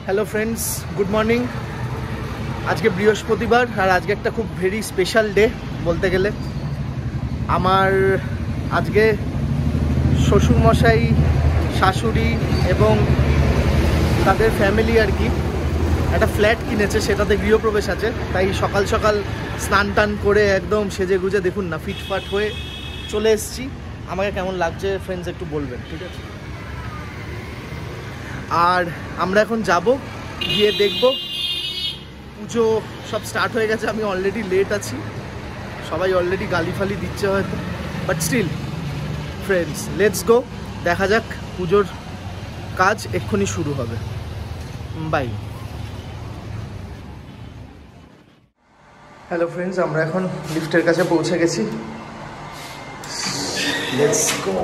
Hello friends, good morning. आज के बृहस्पतिवार और आज के एक खूब भेरी स्पेशल डे बोलते गेले। आमार आज के शशुर मशाई शाशुड़ी एवं तादेर फैमिली और कि एक फ्लैट किनेছে, সেটাতে গৃহপ্রবেশ আছে। তাই সকাল সকাল স্নান টান করে একদম সেজে গুজে দেখুন না ফিটফাট হয়ে চলে এসেছি। আমাকে কেমন লাগছে ফ্রেন্ডস একটু বলবেন, ঠিক আছে? আর আমরা এখন যাব, গিয়ে দেখব পুজো সব স্টার্ট হয়ে গেছে। আমি অলরেডি লেট আছি, সবাই অলরেডি গালি ফালি দিচ্ছে হয়তো, but still friends let's go. দেখা যাক, পুজোর কাজ এক্ষুনি শুরু হবে। বাই। হ্যালো ফ্রেন্ডস, আমরা এখন লিফটের কাছে পৌঁছে গেছি। Let's go.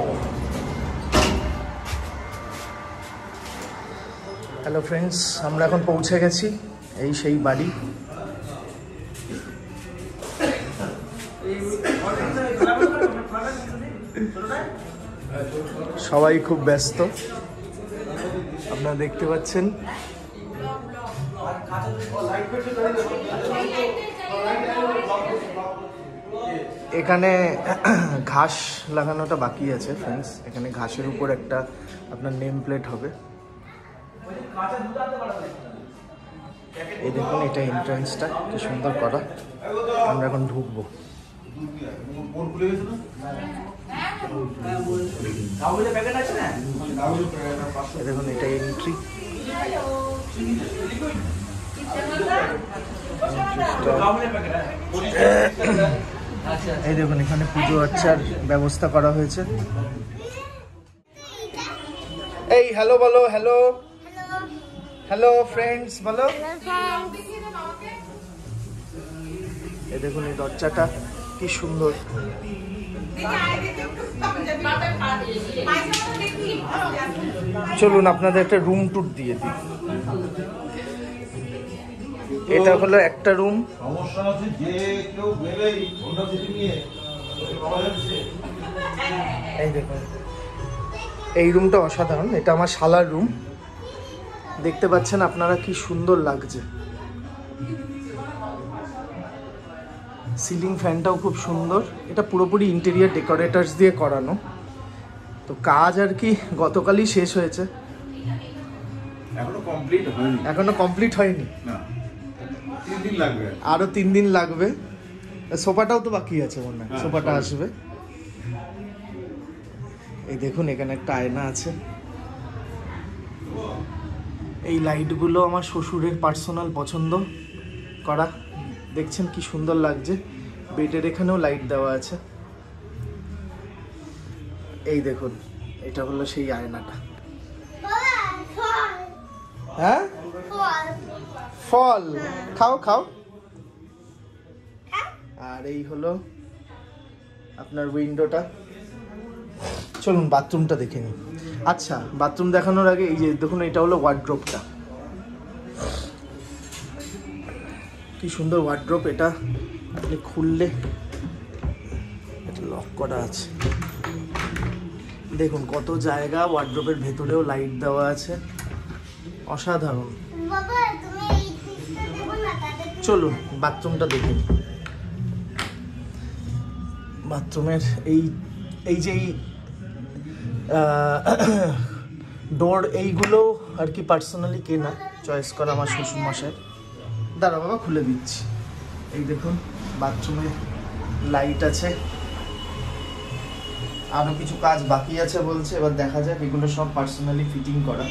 হ্যালো ফ্রেন্ডস, আমরা এখন পৌঁছে গেছি। এই সেই বাড়ি। সবাই খুব ব্যস্ত, আপনারা দেখতে পাচ্ছেন। এখানে ঘাস লাগানোটা বাকি আছে ফ্রেন্ডস। এখানে ঘাসের উপর একটা আপনার নেম প্লেট হবে। এই দেখুন, এটা এন্ট্রান্সটা কি সুন্দর করা। আমরা এখন ঢুকবো। দেখুন, এটা এন্ট্রি। এই দেখুন, এখানে পুজো আর্চার ব্যবস্থা করা হয়েছে। এই হ্যালো বলো, হ্যালো হ্যালো ফ্রেন্ডস বলো। এই দেখুন, এই দরজাটা কি সুন্দর। চলুন আপনাদের একটা রুম ট্যুর দিয়ে দিই। এটা হলো একটা রুম। এই দেখুন, এই রুমটা অসাধারণ। এটা আমার শালার রুম। দেখতে পাচ্ছেন আপনারা কি সুন্দর লাগছে। সিলিং ফ্যানটাও খুব সুন্দর। এটা পুরোপুরি ইন্টেরিয়ার ডেকোরেটরস দিয়ে করানো। তো কাজ আর কি গতকালই শেষ হয়েছে, এখনো কমপ্লিট হয়নি। আরো 3 দিন লাগবে। সোফাটাও তো বাকি আছে মনে হয়, সোফাটা আসবে। এই দেখুন, এখানে একটা আয়না আছে। এই লাইটগুলো আমার শ্বশুরের পার্সোনাল পছন্দ করা। দেখছেন কি সুন্দর লাগছে। বেডের এখানেও লাইট দেওয়া আছে। এই দেখুন, এটা হলো সেই আয়নাটা। হ্যাঁ, ফল খাও খাও। আর এই হলো আপনার উইন্ডোটা। চলুন বাথরুমটা দেখে নিই। আচ্ছা, বাথরুম দেখানোর আগে এই যে দেখুন, এটা হলো ওয়ার্ড্রোবটা। কি সুন্দর ওয়ার্ড্রোব। এটা আপনি খুললে এটা লক করা আছে। দেখুন কত জায়গা। ওয়ার্ড্রোবের ভেতরেও লাইট দেওয়া আছে, অসাধারণ। চলুন বাথরুমটা দেখুন। বাথরুমের এই যে ডোর, এইগুলো আর কি পার্সোনালি কেনা, চয়েস করা আমার শ্বশুর মশাই। দাঁড়া বাবা, খুলে দিচ্ছি। এই দেখুন, বাথরুমে লাইট আছে। আরো কিছু কাজ বাকি আছে বলছে, এবার দেখা যাক। এগুলো সব পার্সোনালি ফিটিং করা।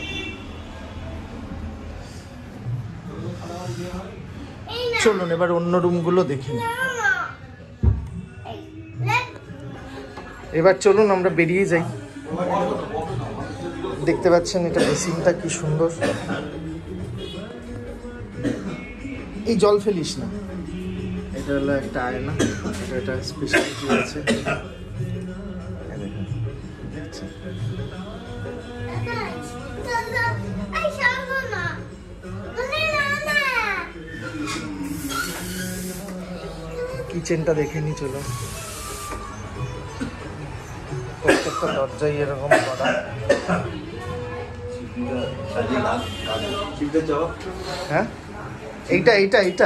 চলুন এবার অন্য রুমগুলো দেখি। এবার চলুন আমরা বেরিয়ে যাই। দেখতে পাচ্ছেন এটা বেসিনটা কি সুন্দর। এই জল ফেলিস না। এটা হলো একটা আয়না। এটা স্পেশালিটি আছে। কিচেনটা দেখে নি। চলো, প্রত্যেকটা দরজাই এরকম করা। হ্যাঁ এইটা এইটা এইটা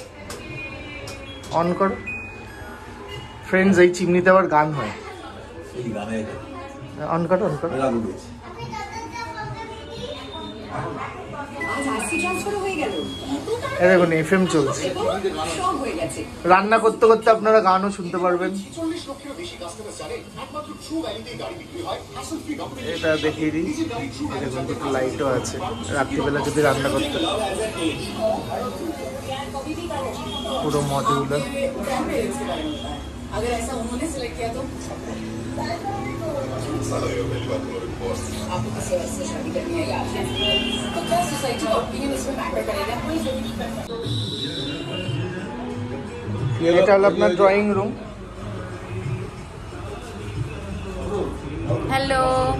অন করো ফ্রেন্ডস। এই চিমনিতে আবার গান হয়। অন করো অন করো। দেখুন এফএম চলছে। রান্না করতে করতে আপনারা গানও শুনতে পারবেন। এটা দেখিয়ে দিই, দেখুন একটু লাইটও আছে রাত্রিবেলা যদি রান্না করতে। পুরো মডিউলার। এটা হলো আপনার ড্রয়িং রুম। হ্যালো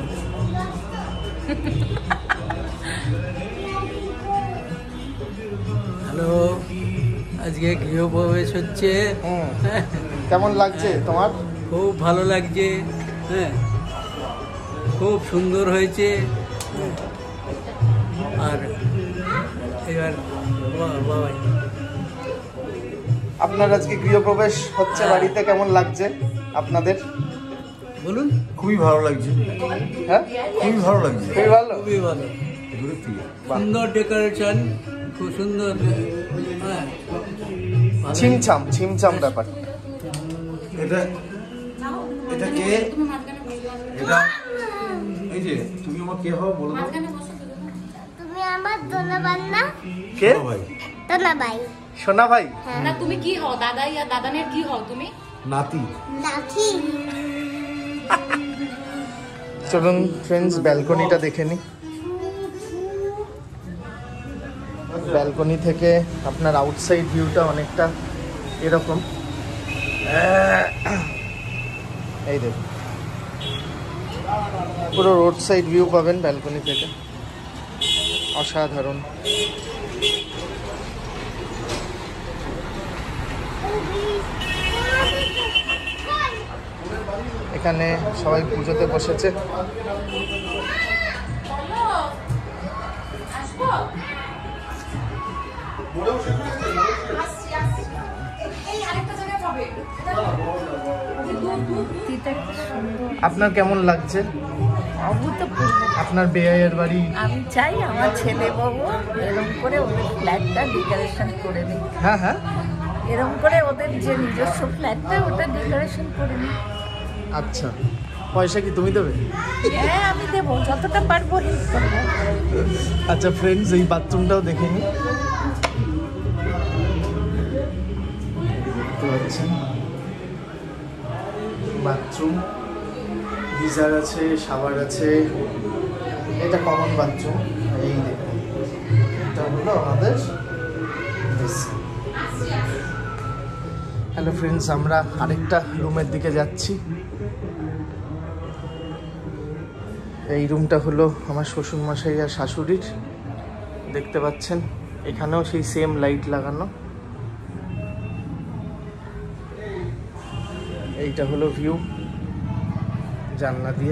হ্যালো, আজকে গৃহপ্রবেশ হচ্ছে। কেমন লাগছে তোমার? খুব ভালো লাগছে। হ্যাঁ, খুব সুন্দর হয়েছে। আর এবার বাবা, আপনার আজকে গৃহপ্রবেশ হচ্ছে বাড়িতে, কেমন লাগছে আপনাদের বলুন? খুবই ভালো লাগছে। হ্যাঁ খুবই ভালো লাগছে। খুবই ভালো, খুবই ভালো। সুন্দর ডেকোরেশন, খুব সুন্দর। হ্যাঁ, ছিমছাম ছিমছাম ব্যাপার। এটা এটা কে? এটা এই যে তুমি আমার কে হও বলো তো? তুমি আমার দোনাবান না? কে? ভাই দোনাবাই। সোনা ভাই? না, তুমি কি হও? দাদাই আর দাদানের কি হও তুমি? নাতি। নাতি। চলুন ফ্রেন্ডস ব্যালকনিটা দেখে নি। ব্যালকনি থেকে আপনার আউটসাইড ভিউটা অনেকটা এরকম। এই দেখুন পুরো রোড সাইড ভিউ পাবেন ব্যালকনি থেকে, অসাধারণ। এখানে সবাই পুজোতে বসেছে। আপনার কেমন লাগছে? অভূতপূর্ব। আপনার বেয়াইয়ের বাড়ি? আমি চাই আমার ছেলে বাবু এরকম করে ওদের ফ্ল্যাটটা ডেকোরেশন করে নিই। হ্যাঁ হ্যাঁ, এরকম করে ওদের যে নিজস্ব ফ্ল্যাটটা ওটা ডেকোরেশন করে নিই। আচ্ছা, পয়সা কি তুমি দেবে? হ্যাঁ, আমি দেবো, যতটা পারবো হেল্প করবো। আচ্ছা ফ্রেন্ডস, এই বাথরুমটাও দেখে নিই। দেখতে পাচ্ছেন বাথরুম, গিজার আছে, শাওয়ার আছে। এটা কমন বাথরুম। এই দেখুন, এটা হলো আমাদের বেসিন। হ্যালো ফ্রেন্ডস, আমরা আরেকটা রুমের দিকে যাচ্ছি। এই রুমটা হলো আমার শ্বশুরমশাই আর শাশুড়ির। দেখতে পাচ্ছেন এখানেও সেই সেম লাইট লাগানো। এইটা হলো ভিউ জানলা দিয়ে।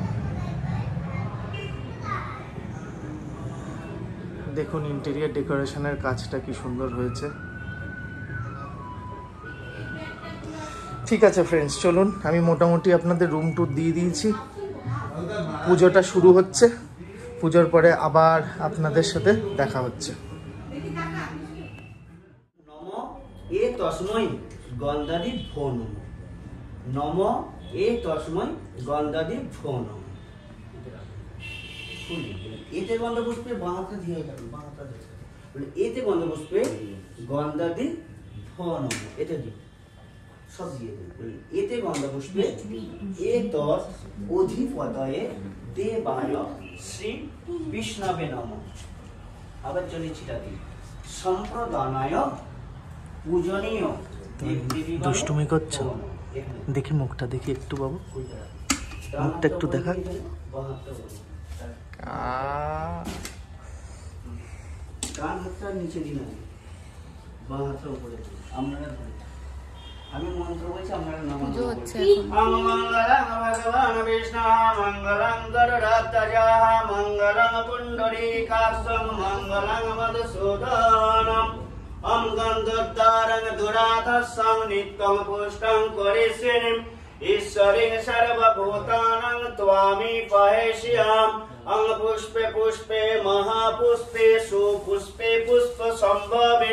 দেখুন ইন্টেরিয়ার ডেকোরেশনের কাজটা কি সুন্দর হয়েছে। ঠিক আছে ফ্রেন্ডস, চলুন আমি মোটামুটি আপনাদের রুম ট্যুর দিয়ে দিয়েছি। পুজোটা শুরু হচ্ছে, পুজোর পরে আবার আপনাদের সাথে দেখা হচ্ছে। নম এ তস্মৈ গন্ধাদি ভো নমঃ। নম এ তস্মৈ গন্ধাদি ভো নমঃ। এতে গন্ধপুষ্পে বাঁহাতটা দিয়ে গেল, বাঁহাতটা দিয়ে বলে এতে গন্ধপুষ্পে গন্ধাদি ভো নমঃ। এতে দিই সব দিয়ে দেবে। এতে গন্ধপুষ্পে এ তৎ অধিপদয়ে দেবায় শ্রী বিষ্ণবে নমঃ। আবার চলে ছিটাতি সম্প্রদানায় পূজনীয় দুষ্টুমি করছো? দেখি মুখটা, দেখি একটু বাবু, মুখটা একটু দেখা। কান হাতটা নিচে দিন, বাঁ হাতটা উপরে আপনারা আমি মন্ত্র বলছি আপনারা নাম পুজো হচ্ছে মঙ্গলং ভগবান বিষ্ণু মঙ্গলং গরুড়ধ্বজা মঙ্গলং পুণ্ডরীকাক্ষং মঙ্গলং মধুসূদনম ওম গন্ধোদ্ধারং দুরাধস্যং নিত্যং পুষ্টং করিষ্যামি ঈশ্বরিং সর্বভূতানাং ত্বামি পহেষ্যাম অং পুষ্পে পুষ্পে মহাপুষ্পে সুপুষ্পে পুষ্প সম্ভবে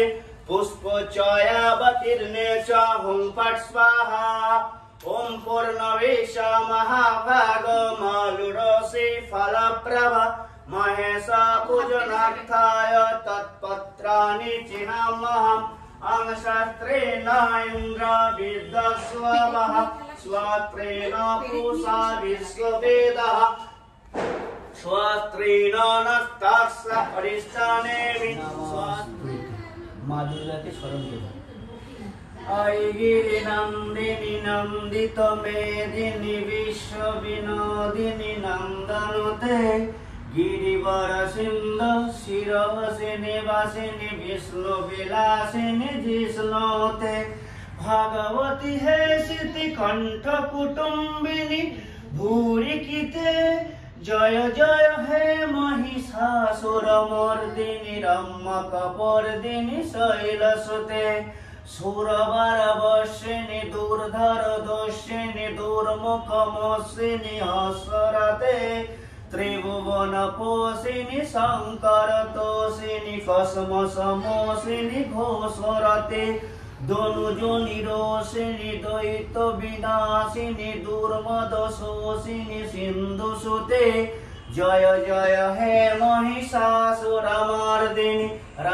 পুষ্পচয়াবতীর্ণে চ হুং ফট স্বাহা ওম পূর্ণবেশ মহাভাগ মালুরসি ফলপ্রভা মহেশ পূজনার্থায় তৎপত্রাণি চিনামহম অং শাস্ত্রেণ ইন্দ্র বিদ্যস্ববঃ স্বাত্রেণ পুষা বিশ্ববেদঃ স্বাত্রেণ নস্তাস্য অরিষ্টানেমি মা দুর্গাকে স্মরণ করুন। ঐগিরি নন্দিনী নন্দিত মেদিনী বিশ্ব বিনোদিনী নন্দনুতে গিরিবর সিন্ধু শিরোসিনী বাসিনী বিষ্ণু বিলাসিনী জিষ্ণুতে ভগবতী হে স্মৃতি কণ্ঠ কুটুম্বিনী ভূরিকিতে জয় জয় হে মহিষাসুর মর্দিনী রম্যকপর্দিনী শৈলসুতে সুরবার বর্ষিণী দুর্ধর দর্শিনী দুর্মুখ মর্ষিণী হসরতে ত্রিভুবন পোষিণী শঙ্কর তোষিণী কসমসমোষিণী ঘোষরতে দনুজনি রোষিণী দ্বৈত বিনাশিনী দুর্মদ শোষিণী সিন্ধু সুতে জয় জয় হে মহিষাসুরমর্দিনী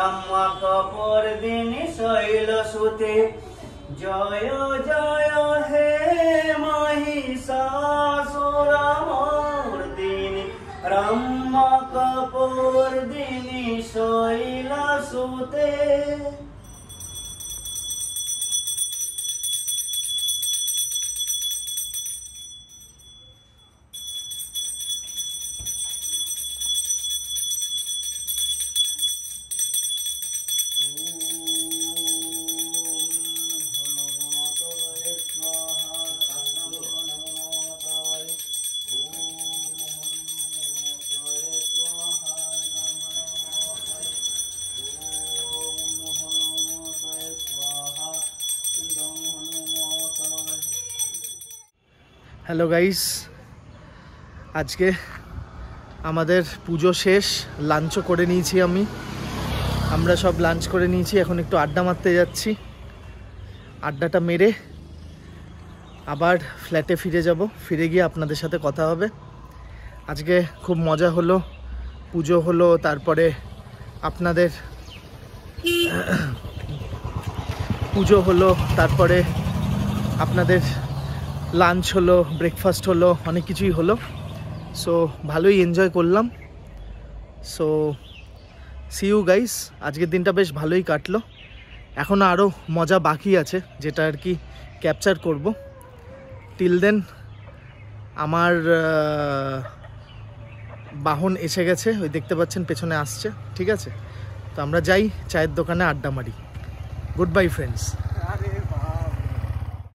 রম্যকপর্দিনী শৈলসুতে জয় জয় হে মহিষাসুরমর্দিনী রম্যকপর্দিনী শৈলসুতে। হ্যালো গাইস, আজকে আমাদের পুজো শেষ, লাঞ্চও করে নিয়েছি। আমরা সব লাঞ্চ করে নিয়েছি, এখন একটু আড্ডা মারতে যাচ্ছি। আড্ডাটা মেরে আবার ফ্ল্যাটে ফিরে যাব, ফিরে গিয়ে আপনাদের সাথে কথা হবে। আজকে খুব মজা হলো, পুজো হলো, তারপরে আপনাদের পুজো হলো, তারপরে আপনাদের লাঞ্চ হলো, ব্রেকফাস্ট হলো, অনেক কিছুই হলো। সো ভালোই এনজয় করলাম। So see you guys. আজকের দিনটা বেশ ভালোই কাটলো, এখনও আরও মজা বাকি আছে যেটা আর কি ক্যাপচার করব। টিল দেন আমার বাহন এসে গেছে, ওই দেখতে পাচ্ছেন পেছনে আসছে, ঠিক আছে? তো আমরা যাই চায়ের দোকানে আড্ডা মারি। Good bye friends.